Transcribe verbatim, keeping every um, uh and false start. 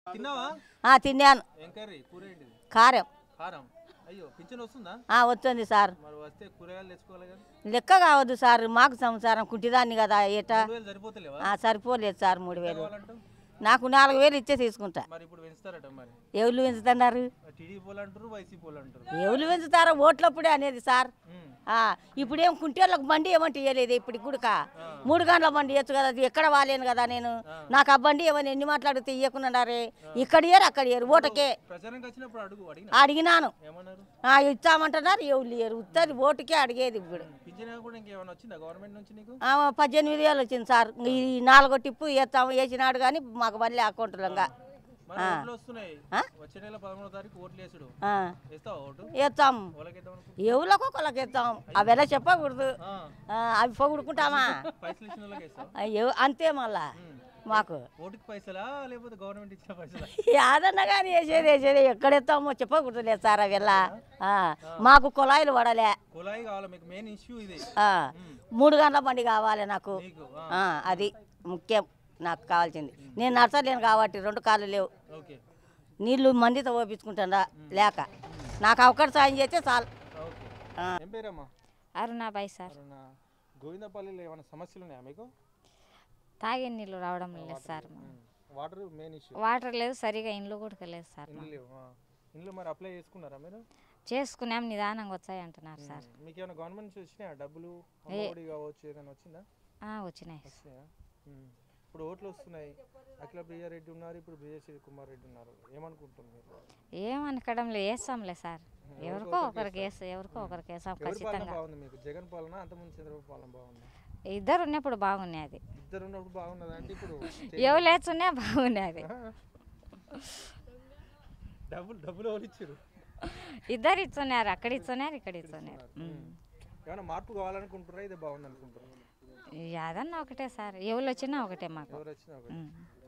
తిన్నావా? ఆ తిన్నాను. ఏం కర్రీ? కూర ఏంటిది? కారం. కారం. అయ్యో పింఛన్ వస్తుందా? ఆ వస్తుంది సార్. మరి వస్తే కూరగాయలు తెచ్చుకోవాలి కదా. లెక్క కావద్దు సార్, మాకు సంసారం కుట్టిదాన్ని కదా ఏటా. మూడు వేలు సరిపోతలేవా? ఆ సరిపోలేదు సార్ మూడు వేలు. కావాలంటూ నాకు నాలుగు వేలు ఇచ్చే తీసుకుంటా. మరి ఇప్పుడు పెంచుతారట మరి. ఎవరు పెంచుతున్నారు? టీడీపీ వాళ్ళు అంటారు, వైసీపీ వాళ్ళు అంటారు. ఎవరు పెంచుతారో ఓట్లప్పుడే అనేది సార్. ఉమ్. ఆ ఇప్పుడేం కుంటేళ్ళకి బండి ఏమంటే ఇవ్వలేదు ఇప్పుడు గుడిక. మూడు గంటల బండి ఇవ్వచ్చు కదా, అది ఎక్కడ వాలేను కదా నేను. నాకు ఆ బండి ఏమని ఎన్ని మాట్లాడితే ఇవ్వకున్నారే. ఇక్కడ ఏరు అక్కడ ఏరు ఓటుకే. ప్రచారంకి వచ్చినప్పుడు అడుగు అడిగినా అడిగినాను. ఏమన్నారు? ఆ ఇచ్చామంటున్నారు, ఎవరు లేరు. ఉత్తది ఓటుకే అడిగేది ఇప్పుడు. పింఛన్ కూడా ఇంకేమైనా వచ్చిందా గవర్నమెంట్ నుంచి నీకు? ఆ, పద్దెనిమిది వేలు వచ్చింది సార్. ఈ నాలుగో టిప్పు వేస్తాము వేసినాడు కానీ మాకు మళ్ళీ అకౌంట్లంగా మరి ఓట్లు వస్తున్నాయి. వచ్చే నెల పదమూడో తారీఖు ఓట్లు వేసుడు. వేస్తావా ఓటు? వేస్తాం. వాళ్ళకి వేద్దాం అనుకో. ఎవరికి ఒకళ్ళకి వేస్తాం. అವೆಲ್ಲ చెప్పకూడదు. ఆ. ఆ, అవి పొగుడుకుంటామా? పైసలు ఇచ్చిన వాళ్ళకి వేస్తావా? అయ్యో అంతే మళ్ళా మాకు. ఓటుకి పైసలా లేకపోతే గవర్నమెంట్ ఇచ్చిన పైసలా? యాదన్నా కానీ వేసేది వేసేది ఎక్కడెత్తామో చెప్పకూడదు లేదు సార్ అవిలా. మాకు కుళాయిలు పడలే. కుళాయి కావాలి మీకు, మెయిన్ ఇష్యూ ఇది. ఆ, మూడు గంటల బండి కావాలి నాకు. నీకు ఆ, అది ముఖ్యం నాకు కావాల్సింది. నేను నడచలేను కాబట్టి రెండు కాళ్ళు లేవు. ఓకే. నీళ్ళు మందితో ఓపించుకుంటాడా లేక నాకు అవకాశం సాయం చేస్తే చాలు. ఓకే. ఏం పేరమ్మా? అరుణాబాయి సార్. అరుణ. గోవిందపల్లిలో ఏమైనా సమస్యలు ఉన్నాయా మీకు? తాగే నీళ్ళు రావడం లేదు sir. Water main issue. Water లేదు, సరిగా ఇండ్లు కూడా లేదు సార్. ఇండ్లు లేవు. ఇండ్లు మరి అప్లై చేసుకున్నారా మీరు? చేసుకున్నాం, నిదానంగా వచ్చాయి అంటున్నారు సార్. మీకు ఏమైనా గవర్నమెంట్ నుంచి వచ్చినాయా డబ్బులు? అమ్మఒడి కావచ్చు, ఏదైనా వచ్చిందా? వచ్చినాయి. వచ్చినాయా? ఇప్పుడు ఓట్లు వస్తున్నాయి. అఖిల ప్రియారెడ్డి ఉన్నారు, ఇప్పుడు బిఎస్సీ కుమార్ రెడ్డి ఉన్నారు. ఏమనుకుంటున్నారు? ఏమనకడం లేదు, వేస్తాంలే సార్. ఎవరికో ఒకరికి వేస్తాం, ఎవరికో ఒకరికి వేస్తాం ఖచ్చితంగా. బాగుంది మీకు జగన్ పాలన అంతకుముందు చంద్రబాబు పాలన బాగుంది? ఇద్దరు ఉన్నప్పుడు బాగున్నాయి. అది ఇద్దరు ఉన్నప్పుడు బాగున్నది అంటే ఇప్పుడు ఎవరు లేచున్నా బాగున్నాయి. డబ్బులు డబ్బులు ఎవరు ఇచ్చారు? ఇద్దరు ఇస్తున్నారు, అక్కడ ఇస్తున్నారు, ఇక్కడ ఇస్తున్నారు. ఏమైనా మార్పు కావాలనుకుంటారా? ఇది బాగుంది అనుకుంటారా? యాదన్న ఒకటే సార్, ఎవరు వచ్చినా ఒకటే మాకు. ఎవరు వచ్చినా ఒకటే.